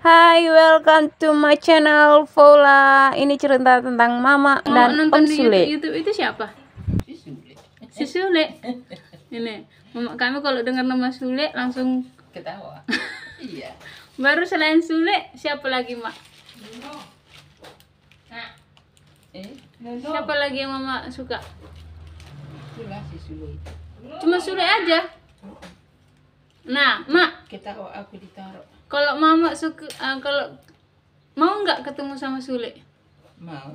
Hai, welcome to my channel Vola. Ini cerita tentang Mama dan nonton Om di Sule. YouTube itu siapa? Si Sule. Ini mama kami kalau dengar nama Sule langsung ketawa. Iya. baru selain Sule siapa lagi mak? Siapa lagi yang mama suka? Itulah si Sule. Cuma Sule aja. Nah mak, Ketawa aku ditaruh. kalau mama suka, kalau mau nggak ketemu sama Sule? Mau.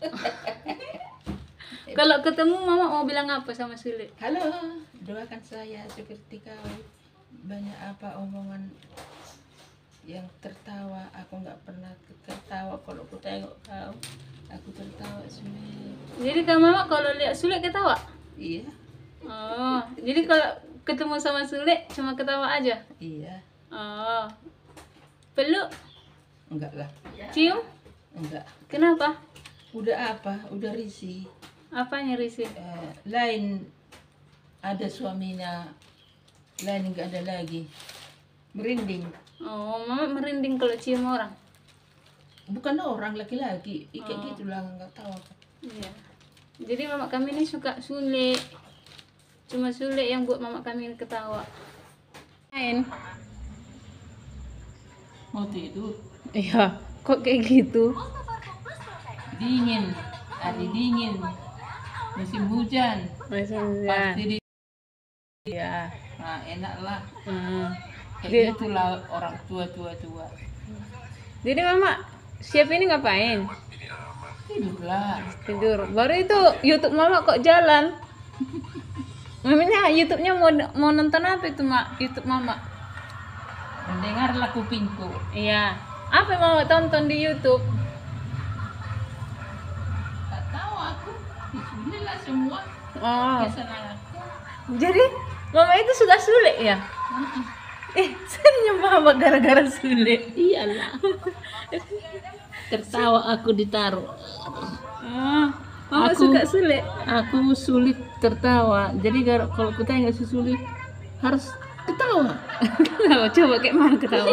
Kalau ketemu mama mau bilang apa sama Sule? Halo, doakan saya seperti kau. Banyak apa omongan yang tertawa. Aku nggak pernah tertawa kalau aku tengok kau. Aku tertawa Sule. Jadi kan mama kalau lihat Sule ketawa? Iya, Oh, jadi kalau ketemu sama Sule cuma ketawa aja? iya. Oh, peluk, Enggak lah, cium, enggak. kenapa? Udah apa? Udah risih. Apanya risih? Lain ada suaminya, lain enggak ada lagi. Merinding. Oh, mama merinding kalau cium orang. Bukan orang laki-laki, kayak gitulah nggak tahu apa. Iya. Jadi mama kami ini suka Sule. Cuma Sule yang buat mama kami ini ketawa. Main. Mau tidur, Iya, kok kayak gitu? dingin, hari dingin, musim hujan, pasti di, Iya. nah enak lah. Jadi, Kayak gitulah orang tua. jadi mama siap ini ngapain? Tidurlah, Tidur. Baru itu YouTube mama kok jalan. Mamanya YouTube-nya mau nonton apa itu mak? YouTube mama. mendengarlah kupingku. Iya. Apa yang mama tonton di YouTube? Tak tahu aku, bismillah semua Oh. kesenangan. Jadi mama itu suka Sule ya? Senyum mama gara-gara Sule. Iyalah, tertawa aku ditaruh. Mama Aku- suka Sule. Aku sulit tertawa, jadi kalau kita nggak sulit harus ketawa. Kenapa? Coba kayak mana ketawa?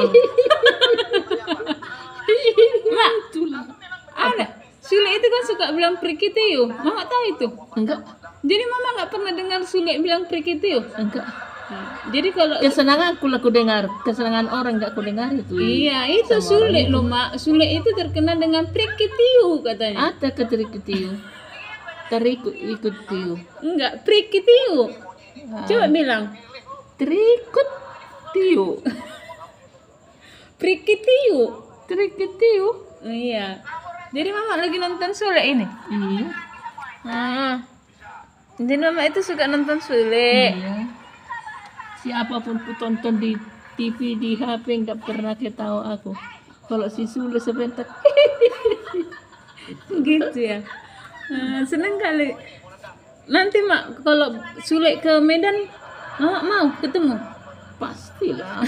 Mak, Itulah. ada. Sule itu kan suka bilang prikitiu. Mama tahu itu. Enggak, Jadi mama nggak pernah dengar Sule bilang prikitiu. enggak. Jadi kalau Kesenangan aku dengar, kesenangan orang nggak aku dengar itu. iya itu Sule loh mak. Sule itu terkenal dengan prikitiu katanya. Ada keterikitiu, ikut tiu, Enggak, prikitiu. Coba bilang terikut tiu, prikitiu. terikitiu. Iya. Jadi mama lagi nonton Sule ini. Iya, Jadi mama itu suka nonton Sule. iya. Siapapun ku tonton di TV, di HP nggak pernah ketawa aku. Kalau si Sule sebentar, Gitu ya. Seneng kali. Nanti mak kalau Sule ke Medan, mama mau ketemu. pastilah.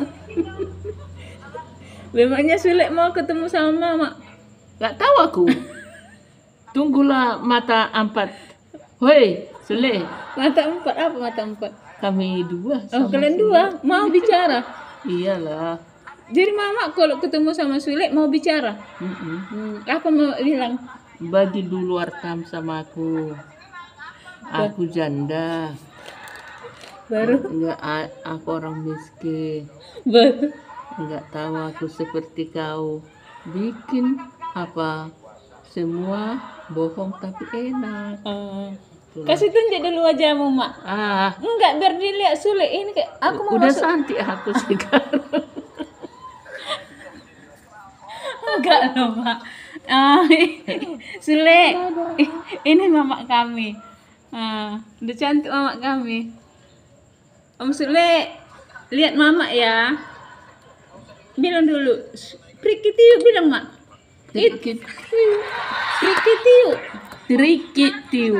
Memangnya Sule mau ketemu sama mama. Nggak tahu aku. Tunggulah mata empat. Woi, Sule, Mata empat apa mata empat? kami dua. Oh sama kalian Sule. dua mau bicara. Iyalah. Jadi mama kalau ketemu sama Sule mau bicara. Apa mau bilang? Bagi dulu arkam sama aku. Aku janda. Baru Aku orang miskin. baru. Enggak tahu aku seperti kau. Bikin apa? Semua bohong tapi enak. Itulah. Kasih tunjuk dulu wajahmu mak. Enggak biar dilihat Sule ini kayak aku mau udah masuk. cantik aku sekarang. Enggak loh mak. Sule ini mama kami. Udah cantik mama kami. Om Sule lihat mama ya. Bilang dulu prikitiu bilang mak. Prikitiu. Trikitiu.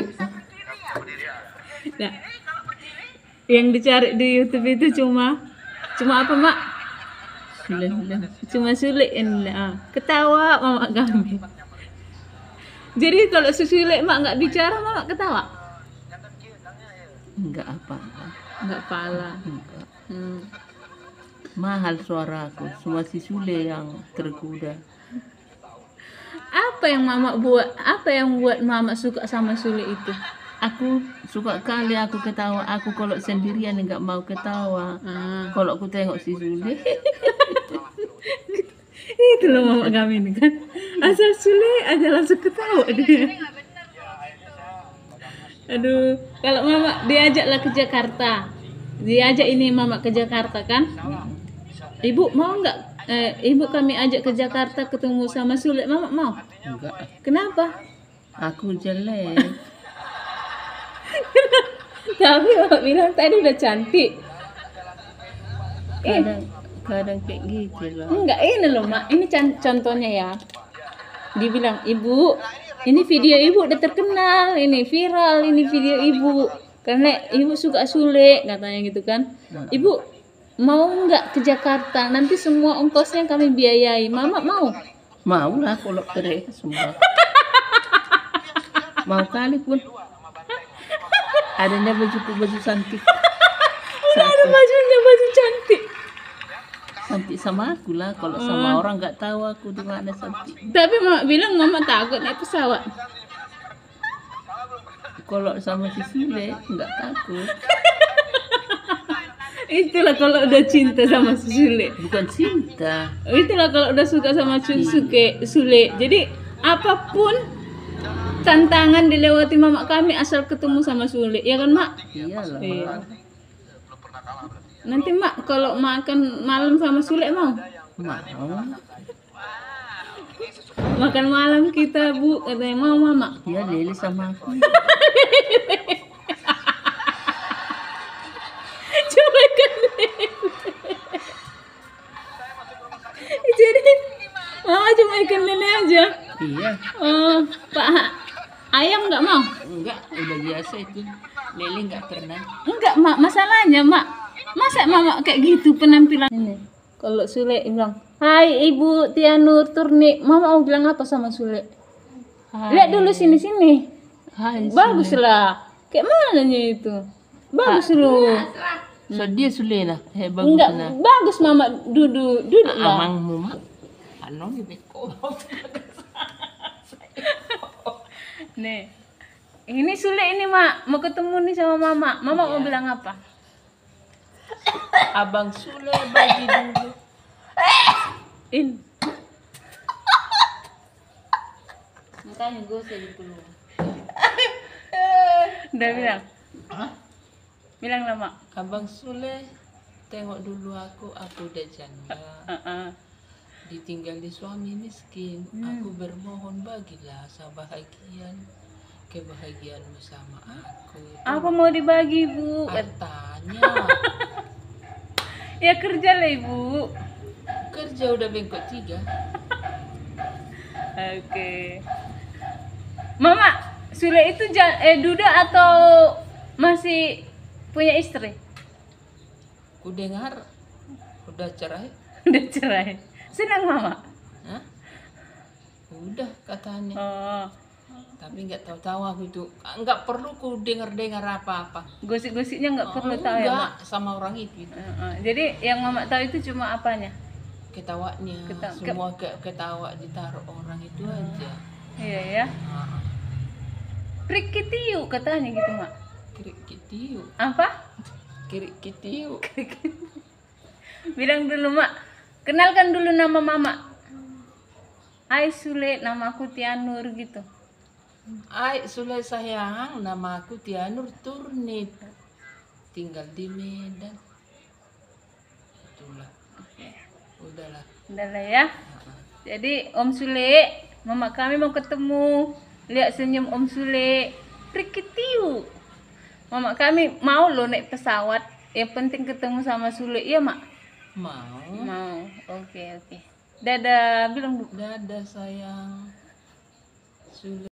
Nah, yang dicari di YouTube itu cuma apa mak? Cuma Sule ini. Ketawa mama kami. Jadi kalau si Sule mak nggak bicara mama ketawa. Enggak apa. Nggak pala. Enggak. Mahal suaraku, cuma si Sule yang tergoda. Apa yang mama buat? Apa yang buat mama suka sama Sule itu? Aku suka kali aku ketawa. Aku kalau sendirian nggak mau ketawa. Kalau aku tengok si Sule, Itu loh mama kami ini kan. Asal Sule aja langsung ketawa dia. Aduh, kalau mama diajaklah ke Jakarta. Diajak ini mama ke Jakarta kan? Ibu mau nggak? Ibu kami ajak ke Jakarta ketemu sama Sule. Mama mau? enggak. Kenapa? Aku jelek. Tapi mama bilang tadi udah cantik. Kadang kayak gitu lah. Enggak, ini loh mak, ini contohnya ya. Dibilang, ibu, ini video ibu udah terkenal, ini viral, ini video ibu. Karena ibu suka Sule, katanya gitu kan. Ibu mau nggak ke Jakarta? Nanti semua ongkosnya kami biayai. Mama mau? Mau lah kalau mereka semua. Mau kali pun. Adanya baju cantik. Ada bajunya, baju cantik. Cantik sama aku lah. Kalau sama orang nggak tahu aku di mana cantik. Tapi mama bilang mama takut naik pesawat. Kalau sama si Sule nggak takut. Itulah kalau udah cinta sama si Sule. Bukan cinta. Itulah kalau udah suka sama Sule. Jadi apapun tantangan dilewati mama kami asal ketemu sama Sule. Ya kan mak? Iyalah. Iya. Nanti mak kalau makan malam sama Sule mau? Mau. Makan malam kita bu, katanya mau mama. Dia lele sama aku. Coba kan. Jadi mama cuma ikan lele aja. Iya. Oh, Pak ayam nggak mau? Enggak, udah biasa itu. Lele nggak pernah. Enggak mak, masalahnya mak, masa mama kayak gitu penampilan ini? Kalau Sule bilang, hai ibu Tianur Turni, mama mau bilang apa sama Sule? Lihat dulu sini. Hai. Bagus lah. Kayak mananya itu? Bagus loh. So dia Sule lah. Bagus Enggak, lah. bagus mama duduk lah. Amangmu mak. Ano gitu. Nih, ini Sule ini mak mau ketemu nih sama mama. Mama mau bilang apa? Abang Sule bagi dulu. In. Makanya gue sedih dulu. Udah bilang. Bilang lah mak. Abang Sule, tengok dulu aku udah janda. Ditinggal di suami miskin. Aku bermohon bagilah kebahagiaanmu sama aku. Apa mau dibagi bu? Katanya. Ya kerja lah ibu. Kerja udah bengkok 3. Oke. Mama, Sule itu duda atau masih punya istri? Ku dengar udah cerai. Udah cerai. Senang mama? Hah? Udah katanya. Oh, Tapi nggak tahu aku itu. Nggak perlu ku dengar apa-apa. gosip-gosipnya nggak perlu tahu ya mak? Enggak sama orang itu. Jadi yang mama tahu itu cuma apanya? Ketawanya. Semua ketawa ditaruh orang itu aja. Iya ya. Prik kitiu katanya gitu mak. Kirik kitiu. Apa? Kirik kitiu. Bilang dulu mak. Kenalkan dulu nama mama. Hai Sule, nama aku Tianur gitu. Ai Sule sayang, nama aku Tianur Turnip. Tinggal di Medan. Itulah. Udahlah. Udah lah ya. Jadi Om Sule, mama kami mau ketemu. Lihat senyum Om Sule. Prikitiu. Mama kami mau loh naik pesawat. Yang penting ketemu sama Sule, iya mak? Mau. Mau. Oke. Dadah, bilang bu. Dadah sayang. Sule.